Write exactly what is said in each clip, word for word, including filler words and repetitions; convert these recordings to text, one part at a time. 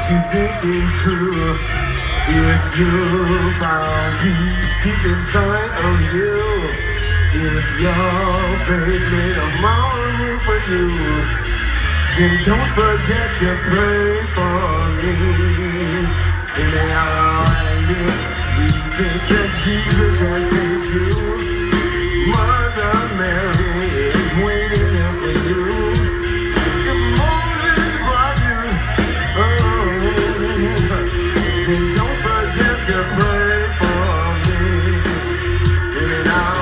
you think is true. If you found peace deep inside of you, if your faith made a mountain move for you, then don't forget to pray for me. And now if you think that Jesus has saved you, Mother Mary is waiting there for you. If Moses brought you, oh, then don't forget to pray for me. Hear me now.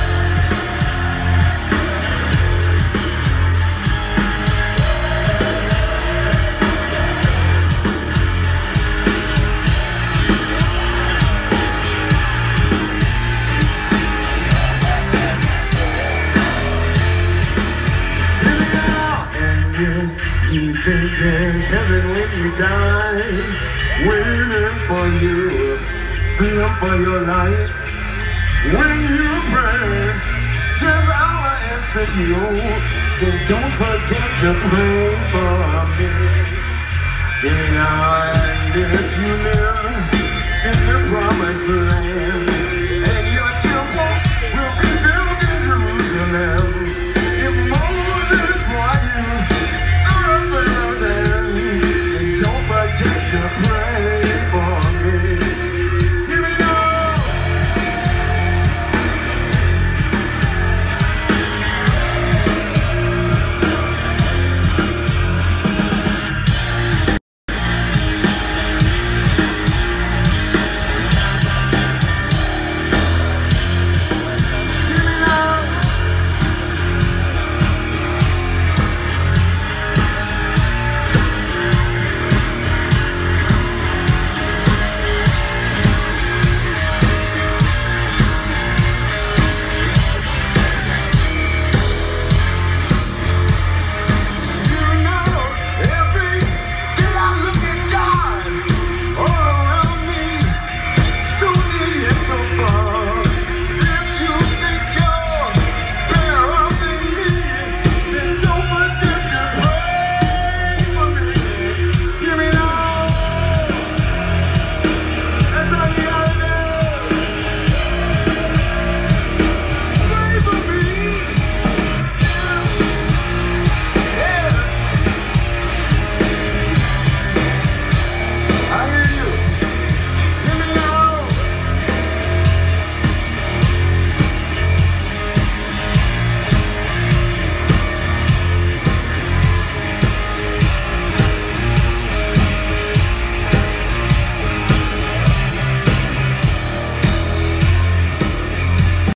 You think there's heaven when you die, waiting for you, freedom for your life. When you pray, does Allah answer you? Then don't forget to pray for me. Hear me now, and if you live in the promised land,